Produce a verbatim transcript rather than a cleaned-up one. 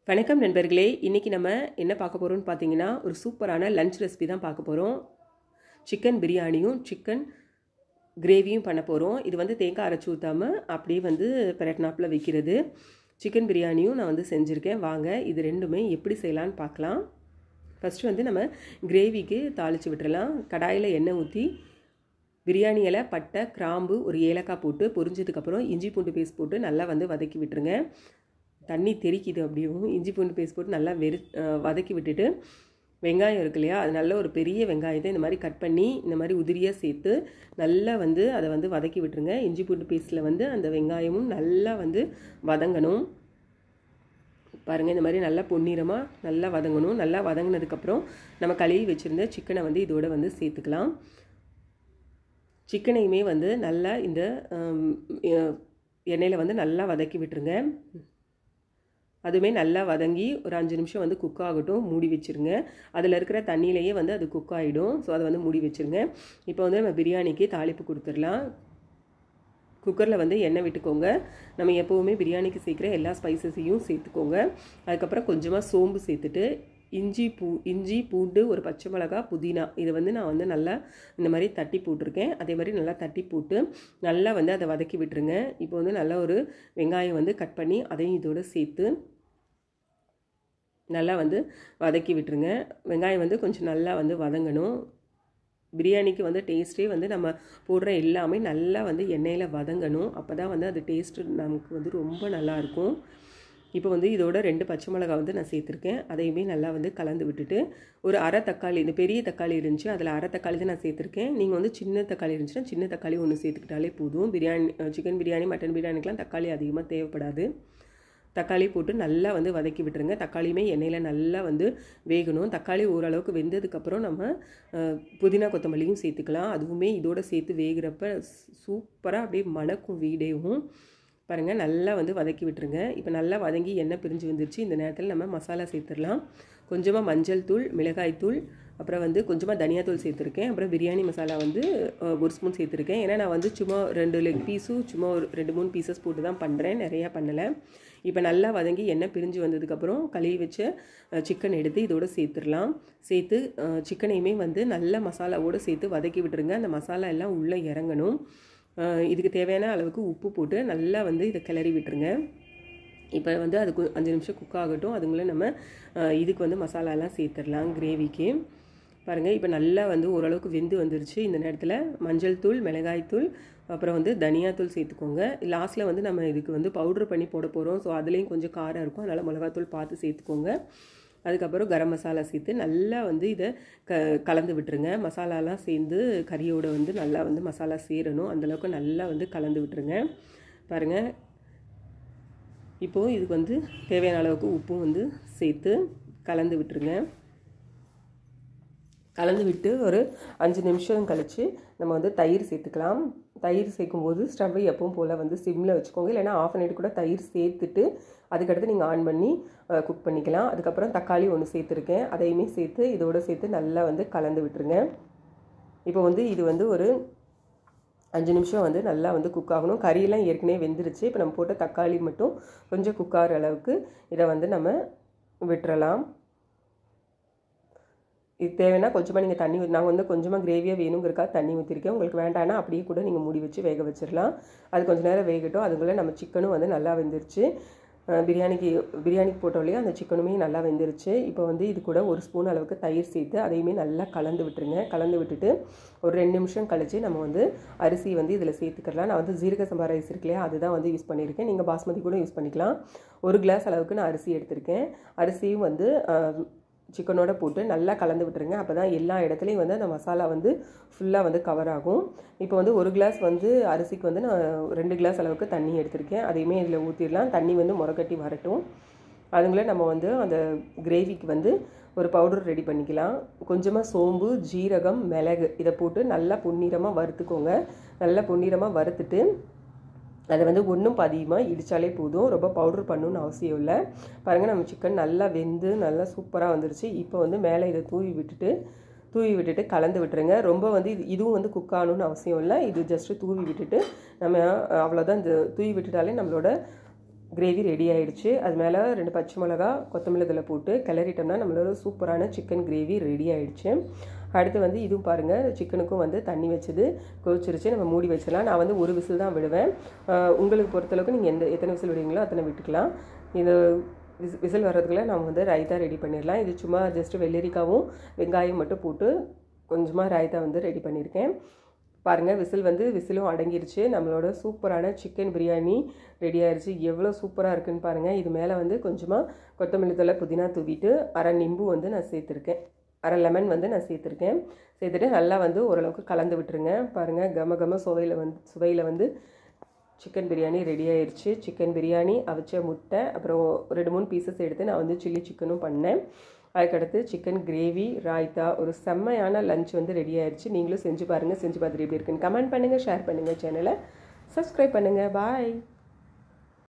வணக்கம் நண்பர்களே, இன்றைக்கி நம்ம என்ன பார்க்க போகிறோம்னு பார்த்தீங்கன்னா ஒரு சூப்பரான லஞ்ச் ரெசிபி தான் பார்க்க போகிறோம். சிக்கன் பிரியாணியும் சிக்கன் கிரேவியும் பண்ண போகிறோம். இது வந்து தேங்காய் அரைச்சி ஊற்றாமல் அப்படியே வந்து பெரட்னாப்பில் வைக்கிறது. சிக்கன் பிரியாணியும் நான் வந்து செஞ்சுருக்கேன். வாங்க இது ரெண்டுமே எப்படி செய்யலான்னு பார்க்கலாம். ஃபஸ்ட்டு வந்து நம்ம கிரேவிக்கு தாளித்து விட்டுறலாம். கடாயில் எண்ணெய் ஊற்றி பிரியாணி இலை, பட்டை, கிராம்பு, ஒரு ஏலக்காய் போட்டு பொரிஞ்சதுக்கப்புறம் இஞ்சி பூண்டு பேஸ்ட் போட்டு நல்லா வந்து வதக்கி விட்டுருங்க. தண்ணி தெறிக்குது. அப்படியும் இஞ்சி பூண்டு பேஸ்ட் போட்டு நல்லா வெறு வதக்கி விட்டுட்டு வெங்காயம் இருக்கு இல்லையா, அது நல்ல ஒரு பெரிய வெங்காயத்தை இந்த மாதிரி கட் பண்ணி இந்த மாதிரி உதிரியாக சேர்த்து நல்லா வந்து அதை வந்து வதக்கி விட்டுருங்க. இஞ்சி பூண்டு பேஸ்ட்டில் வந்து அந்த வெங்காயமும் நல்லா வந்து வதங்கணும். பாருங்கள், இந்த மாதிரி நல்லா பொன்னிறமாக நல்லா வதங்கணும். நல்லா வதங்கினதுக்கப்புறம் நம்ம கழுவி வச்சுருந்த சிக்கனை வந்து இதோட வந்து சேர்த்துக்கலாம். சிக்கனையுமே வந்து நல்லா இந்த எண்ணெயில் வந்து நல்லா வதக்கி விட்டுருங்க. அதுவுமே நல்லா வதங்கி ஒரு அஞ்சு நிமிஷம் வந்து குக் ஆகட்டும். மூடி வச்சுருங்க. அதில் இருக்கிற தண்ணியிலேயே வந்து அது குக் ஆகிடும். ஸோ அதை வந்து மூடி வச்சுருங்க. இப்போ வந்து நம்ம பிரியாணிக்கு தாளிப்பு கொடுத்துடலாம். குக்கரில் வந்து எண்ணெய் விட்டுக்கோங்க. நம்ம எப்போவுமே பிரியாணிக்கு சேர்க்குற எல்லா ஸ்பைசஸையும் சேர்த்துக்கோங்க. அதுக்கப்புறம் கொஞ்சமாக சோம்பு சேர்த்துட்டு இஞ்சி பூ இஞ்சி பூண்டு, ஒரு பச்சை மிளகா, புதினா, இதை வந்து நான் வந்து நல்லா இந்த மாதிரி தட்டி போட்டிருக்கேன். அதே மாதிரி நல்லா தட்டி போட்டு நல்லா வந்து அதை வதக்கி விட்டுருங்க. இப்போ வந்து நல்லா ஒரு வெங்காயம் வந்து கட் பண்ணி அதையும் இதோடு சேர்த்து நல்லா வந்து வதக்கி விட்டுருங்க. வெங்காயம் வந்து கொஞ்சம் நல்லா வந்து வதங்கணும். பிரியாணிக்கு வந்து டேஸ்ட்டே வந்து நம்ம போடுற எல்லாமே நல்லா வந்து எண்ணெயில் வதங்கணும். அப்போ தான் வந்து அது டேஸ்ட்டு நமக்கு வந்து ரொம்ப நல்லாயிருக்கும். இப்போ வந்து இதோட ரெண்டு பச்சை மிளகா வந்து நான் சேர்த்துருக்கேன். அதையுமே நல்லா வந்து கலந்து விட்டுட்டு ஒரு அரை தக்காளி, இந்த பெரிய தக்காளி இருந்துச்சு, அதில் அரை தக்காளி தான் நான் சேர்த்துருக்கேன். நீங்கள் வந்து சின்ன தக்காளி இருந்துச்சுன்னா சின்ன தக்காளி ஒன்று சேர்த்துக்கிட்டாலே போதும். பிரியாணி சிக்கன் பிரியாணி, மட்டன் பிரியாணிக்கெலாம் தக்காளி அதிகமாக தேவைப்படாது. தக்காளி போட்டு நல்லா வந்து வதக்கி விட்டுருங்க. தக்காளியுமே எண்ணெயில் நல்லா வந்து வேகணும். தக்காளி ஓரளவுக்கு வெந்ததுக்கப்புறம் நம்ம புதினா கொத்தமல்லியும் சேர்த்துக்கலாம். அதுவுமே இதோடு சேர்த்து வேகிறப்ப சூப்பராக அப்படியே மணக்கும் வீடேவும். பாருங்கள், நல்லா வந்து வதக்கி விட்டுருங்க. இப்போ நல்லா வதங்கி எண்ணெய் பிரிஞ்சு வந்துருச்சு. இந்த நேரத்தில் நம்ம மசாலா சேர்த்துடலாம். கொஞ்சமாக மஞ்சள் தூள், மிளகாய் தூள், அப்புறம் வந்து கொஞ்சமாக தனியா தூள் சேர்த்துருக்கேன். அப்புறம் பிரியாணி மசாலா வந்து ஒரு ஸ்பூன் சேர்த்துருக்கேன். ஏன்னா நான் வந்து சும்மா ரெண்டு லெக் பீஸும் சும்மா ஒரு ரெண்டு மூணு பீசஸ் போட்டு தான் பண்ணுறேன், நிறையா பண்ணலை. இப்போ நல்லா வதங்கி எண்ணெய் பிரிஞ்சு வந்ததுக்கப்புறம் கழுவி வச்ச சிக்கன் எடுத்து இதோடு சேர்த்துடலாம். சேர்த்து சிக்கனையுமே வந்து நல்ல மசாலாவோடு சேர்த்து வதக்கி விட்டுருங்க. அந்த மசாலா எல்லாம் உள்ளே இறங்கணும். இதுக்கு தேவையான அளவுக்கு உப்பு போட்டு நல்லா வந்து இதை கிளறி விட்டுருங்க. இப்போ வந்து அதுக்கு அஞ்சு நிமிஷம் குக் ஆகட்டும். அதுக்குள்ளே நம்ம இதுக்கு வந்து மசாலாலாம் சேர்த்துடலாம் கிரேவிக்கு. பாருங்கள், இப்போ நல்லா வந்து ஓரளவுக்கு வெந்து வந்துருச்சு. இந்த நேரத்தில் மஞ்சள் தூள், மிளகாய் தூள், அப்புறம் வந்து தனியா தூள் சேர்த்துக்கோங்க. லாஸ்ட்டில் வந்து நம்ம இதுக்கு வந்து பவுட்ரு பண்ணி போட போகிறோம். ஸோ அதுலேயும் கொஞ்சம் காரம் இருக்கும். அதனால் மிளகாத்தூள் பார்த்து சேர்த்துக்கோங்க. அதுக்கப்புறம் கரம் மசாலா சேர்த்து நல்லா வந்து இதை க கலந்து விட்டுருங்க. மசாலாலாம் சேர்ந்து கறியோடு வந்து நல்லா வந்து மசாலா சேரணும். அந்தளவுக்கு நல்லா வந்து கலந்து விட்டுருங்க. பாருங்கள், இப்போது இதுக்கு வந்து தேவையான அளவுக்கு உப்பும் வந்து சேர்த்து கலந்து விட்டுருங்க. கலந்து விட்டு ஒரு அஞ்சு நிமிஷம் கழித்து நம்ம வந்து தயிர் சேர்த்துக்கலாம். தயிர் சேர்க்கும்போது ஸ்டவ்வை எப்பவும் போல் வந்து சிம்மில் வச்சுக்கோங்க. இல்லைனா ஆஃப் பண்ணிட்டு கூட தயிர் சேர்த்துட்டு அதுக்கடுத்து நீங்கள் ஆன் பண்ணி குக் பண்ணிக்கலாம். அதுக்கப்புறம் தக்காளி ஒன்று சேர்த்துருக்கேன். அதையுமே சேர்த்து இதோடு சேர்த்து நல்லா வந்து கலந்து விட்டுருங்க. இப்போ வந்து இது வந்து ஒரு அஞ்சு நிமிஷம் வந்து நல்லா வந்து குக் ஆகணும். கறியெல்லாம் ஏற்கனவே வெந்துருச்சு. இப்போ நம்ம போட்ட தக்காளி மட்டும் கொஞ்சம் குக் ஆகிற அளவுக்கு இதை வந்து நம்ம விட்டுறலாம். இது தேவைன்னா கொஞ்சமாக நீங்கள் தண்ணி ஊற்றி, நான் வந்து கொஞ்சமாக கிரேவியாக வேணுங்கிறக்கா தண்ணி ஊற்றிருக்கேன். உங்களுக்கு வேண்டான்னா அப்படியே கூட நீங்கள் மூடி வச்சு வேக வச்சிடலாம். அது கொஞ்சம் நேரம் வேகட்டும். அதுக்குள்ளே நம்ம சிக்கனும் வந்து நல்லா வெந்துருச்சு. பிரியாணிக்கு பிரியாணிக்கு போட்டோம்லையே அந்த சிக்கனுமே நல்லா வெந்துருச்சு. இப்போ வந்து இது கூட ஒரு ஸ்பூன் அளவுக்கு தயிர் சேர்த்து அதையுமே நல்லா கலந்து விட்டுருங்க. கலந்து விட்டுட்டு ஒரு ரெண்டு நிமிஷம் கழித்து நம்ம வந்து அரிசி வந்து இதில் சேர்த்துக்கலாம். நான் வந்து ஜீரக சம்பா ரைஸ் இருக்கு இல்லையா, அதுதான் வந்து யூஸ் பண்ணியிருக்கேன். நீங்கள் பாஸ்மதி கூட யூஸ் பண்ணிக்கலாம். ஒரு கிளாஸ் அளவுக்கு நான் அரிசி எடுத்திருக்கேன். அரிசியும் வந்து சிக்கனோட போட்டு நல்லா கலந்து விட்டுருங்க. அப்போ தான் எல்லா இடத்துலையும் வந்து அந்த மசாலா வந்து ஃபுல்லாக வந்து கவர் ஆகும். இப்போ வந்து ஒரு கிளாஸ் வந்து அரிசிக்கு வந்து நான் ரெண்டு கிளாஸ் அளவுக்கு தண்ணி எடுத்திருக்கேன். அதையுமே இதில் ஊற்றிடலாம். தண்ணி வந்து முறக்கட்டி வரட்டும். அதுங்களே நம்ம வந்து அந்த கிரேவிக்கு வந்து ஒரு பவுடர் ரெடி பண்ணிக்கலாம். கொஞ்சமாக சோம்பு, ஜீரகம், மிளகு இதை போட்டு நல்லா பொன்னிறமாக வறுத்துக்கோங்க. நல்லா பொன்னிறமாக வறுத்துட்டு அதை வந்து ஒன்றும் பாதியமாக இடித்தாலே போதும். ரொம்ப பவுட்ரு பண்ணணுன்னு அவசியம் இல்லை. பாருங்கள், நம்ம சிக்கன் நல்லா வெந்து நல்லா சூப்பராக வந்துருச்சு. இப்போ வந்து மேலே இதை தூவி விட்டுட்டு தூவி விட்டுட்டு கலந்து விட்டுருங்க. ரொம்ப வந்து இது இதுவும் வந்து குக் ஆகணுன்னு அவசியம் இல்லை. இது ஜஸ்ட்டு தூவி விட்டுட்டு நம்ம அவ்வளோதான். இந்த தூவி விட்டுட்டாலே நம்மளோட கிரேவி ரெடி ஆகிடுச்சு. அது மேலே ரெண்டு பச்சை மிளகா கொத்தமல்லி இதில் போட்டு கிளறிட்டோம்னா நம்மளோட சூப்பரான சிக்கன் கிரேவி ரெடி ஆகிடுச்சு. அடுத்து வந்து இதுவும் பாருங்கள், சிக்கனுக்கும் வந்து தண்ணி வச்சது கொதிச்சிருச்சு. நம்ம மூடி வச்சிடலாம். நான் வந்து ஒரு விசில் தான் விடுவேன். உங்களுக்கு பொறுத்தளவுக்கு நீங்கள் எந்த எத்தனை விசில் விடுவீங்களோ அத்தனை விட்டுக்கலாம். இது விஸ் விசில் வர்றதுக்குள்ள நம்ம வந்து ரைத்தா ரெடி பண்ணிடலாம். இது சும்மா ஜஸ்ட்டு வெள்ளரிக்காவும் வெங்காயம் மட்டும் போட்டு கொஞ்சமாக ரைத்தா வந்து ரெடி பண்ணியிருக்கேன். பாருங்கள், விசில் வந்து விசிலும் அடங்கிருச்சு. நம்மளோட சூப்பரான சிக்கன் பிரியாணி ரெடி ஆயிடுச்சு. எவ்வளோ சூப்பராக இருக்குன்னு பாருங்கள். இது மேலே வந்து கொஞ்சமாக கொத்தமல்லி தழை புதினா தூவிட்டு அரை நிம்பு வந்து நான் சேர்த்துருக்கேன், அரை லெமன் வந்து நான் சேர்த்துருக்கேன். சேர்த்துட்டு நல்லா வந்து ஓரளவுக்கு கலந்து விட்டுருங்க. பாருங்கள், கம கம சுவையில் வந்து சுவையில் வந்து சிக்கன் பிரியாணி ரெடி ஆயிடுச்சு. சிக்கன் பிரியாணி, அவிச்ச முட்டை, அப்புறம் ரெண்டு மூணு பீசஸ் எடுத்து நான் வந்து சில்லி சிக்கனும் பண்ணேன். அதுக்கடுத்து சிக்கன் கிரேவி, ராய்த்தா, ஒரு செம்மையான லஞ்ச் வந்து ரெடி ஆயிடுச்சு. நீங்களும் செஞ்சு பாருங்கள். செஞ்சு பார்த்துட்டு எப்படி இருக்குன்னு கமெண்ட் பண்ணுங்கள், ஷேர் பண்ணுங்கள், சேனலை சப்ஸ்கிரைப் பண்ணுங்கள். பாய்.